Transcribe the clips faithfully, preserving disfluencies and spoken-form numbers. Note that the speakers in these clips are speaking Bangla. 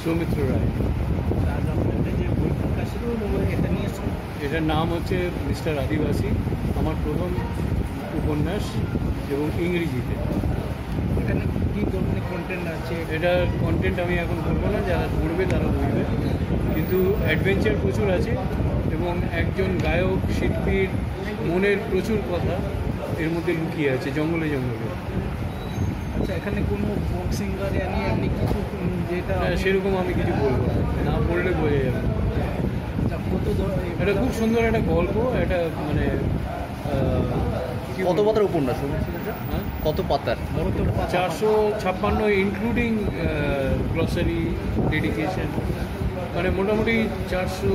সৌমিত্র রায়। এটার নাম হচ্ছে মিস্টার আদিবাসী, আমার প্রথম উপন্যাস এবং ইংরেজিতে। এখানে কী ধরনের কন্টেন্ট আছে? এটার কন্টেন্ট আমি এখন বলবো না, যারা পড়বে তারা বুঝবে, কিন্তু অ্যাডভেঞ্চার প্রচুর আছে এবং একজন গায়ক শিল্পীর মনের প্রচুর কথা এর মধ্যে লুকিয়ে আছে, জঙ্গলে জঙ্গলে। আচ্ছা, এখানে কোনো ফোক সিঙ্গার এমনি এমনি কিছু যেটা সেরকম আমি কিছু বলবো না, না পড়লে বোঝা যাবে। কত এটা খুব সুন্দর একটা গল্প, এটা মানে কত পাতার উপন্যাস? হ্যাঁ, কত পাতার? চারশো ছাপ্পান্ন ইনক্লুডিং গ্লসারি, ডেডিকেশন, মানে মোটামুটি চারশো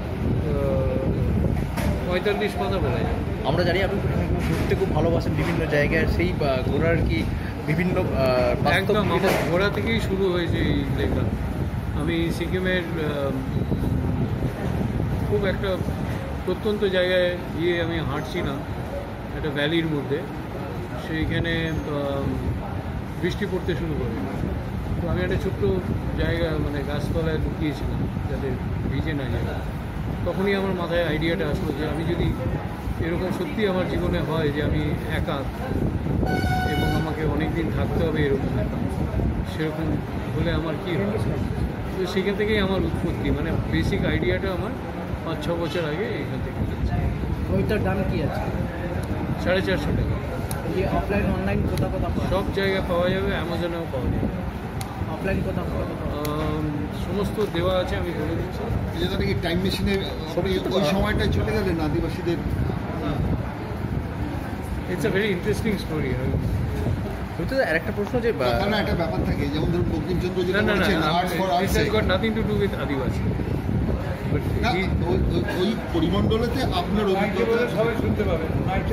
পঁয়তাল্লিশ পাতা বলা যায়। আমরা জানি আপনি ঘুরতে খুব ভালোবাসেন বিভিন্ন জায়গায়, সেই ঘোরার কি বিভিন্ন একদম আমার ঘোরা থেকেই শুরু হয়েছে এই লেখা। আমি সিকিমের খুব একটা প্রত্যন্ত জায়গায় গিয়ে আমি হাঁটছিলাম একটা ভ্যালির মধ্যে, সেইখানে বৃষ্টি পড়তে শুরু করে। তো আমি একটা ছোট্ট জায়গা মানে গাছতলায় লুকিয়েছিলাম যাতে ভিজে না যায়। তখনই আমার মাথায় আইডিয়াটা আসলো যে আমি যদি এরকম সত্যি আমার জীবনে হয় যে আমি একা এবং আমাকে অনেক দিন থাকতে হবে এরকম একা, সেরকম হলে আমার কী হবে। তো সেখান থেকেই আমার উৎপত্তি, মানে বেসিক আইডিয়াটা আমার পাঁচ ছ বছর আগে এখান থেকে। বইটার দাম কী আছে? সাড়ে চারশো টাকা। অফলাইন অনলাইন কোথা কোথা সব জায়গায় পাওয়া যাবে, অ্যামাজনেও পাওয়া যাবে। অফলাইন কোথা কোথা সমস্ত দেওয়া আছে, আমি বলে দিচ্ছি। যেটা নাকি টাইম মেশিনে ওই সময়টায় চলে গেলেন আদিবাসীদের। It's a very interesting story. আর একটা প্রশ্ন, যে না একটা ব্যাপার থাকে, যেমন ধরুন বঙ্কিমচন্দ্র যেটা বলেছেন art for arts, it has got nothing to do with Adivasi. ওই পরিমণ্ডলেতে আপনার অভিজ্ঞতা সবাই শুনতে পাবেন,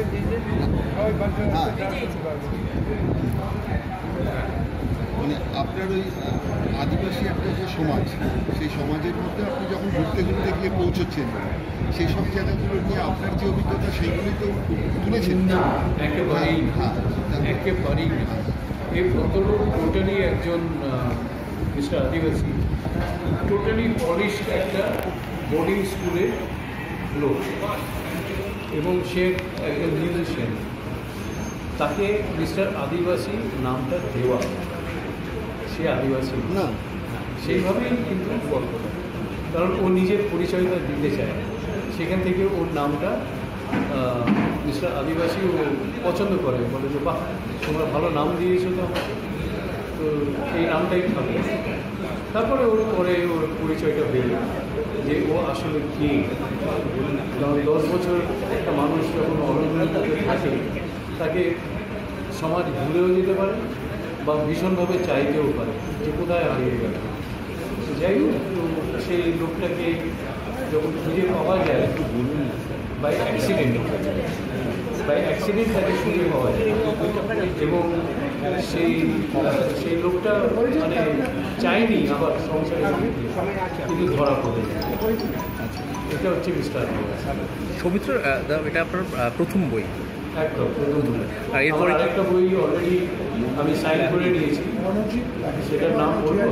মানে আপনার ওই আদিবাসী একটা যে সমাজ, সেই সমাজের মধ্যে আপনি যখন ঘুরতে ঘুরতে গিয়ে পৌঁছচ্ছেন, সেই সব জায়গাগুলো নিয়ে আপনার যে অভিজ্ঞতা সেইগুলি তো তুলেছেন। একেবারেই একেবারেই এই ভদ্রলোক টোটালি একজন মিস্টার আদিবাসী, টোটালি পলিশড একটা বোর্ডিং স্কুলের লোক এবং সে একজন মিউজিশিয়ান। তাকে মিস্টার আদিবাসী নামটা দেওয়া, সে আদিবাসী না সেইভাবেই কিন্তু গল্পটা, কারণ ও নিজের পরিচয়টা দিতে চায়, সেখান থেকে ওর নামটা মিস্টার আদিবাসী ও পছন্দ করে, বলে যে বাহ তোমরা ভালো নাম দিয়েছো তো আমাকে, তো এই নামটাই থাকবে। তারপরে ওর পরে ওর পরিচয়টা বেরো যে ও আসলে কে। কারণ দশ বছর একটা মানুষ যখন অরণ্যের মধ্যে থাকে, তাকে সমাজ ভুলেও যেতে পারে বা ভীষণভাবে চাইতেও পারে যে কোথায় হারিয়ে গেল। যাই হোক, সেই লোকটাকে যখন খুঁজে পাওয়া যায় একটু বলুন, বাই অ্যাক্সিডেন্ট বাই অ্যাক্সিডেন্ট তাকে খুঁজে পাওয়া যায় এবং সেই সেই লোকটা মানে চায়নি আবার সংসারে, কিন্তু ধরা পড়ে যায়। এটা হচ্ছে মিস্টার আদিবাসী। সৌমিত্র, এটা আপনার প্রথম বই? একদম প্রথম বই। আর এরপরে একটা বই অলরেডি আমি সাইন করে নিয়েছি, সেটার নাম বলবো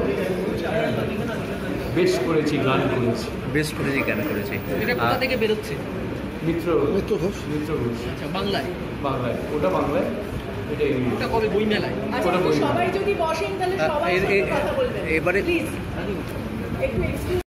বেশ করেছি গান করেছি। বেশ করেছি গান করেছি। এটা কোথা থেকে বেরোচ্ছে? মিত্র মিত্র ঘোষ মিত্র ঘোষ বাংলায় বাংলায় ওটা বাংলায়, এটা ওটা কবে বই মেলায়? ওটা বই সবাই যদি বসেন তাহলে সবাই কথা বলবেন এবারে প্লিজ।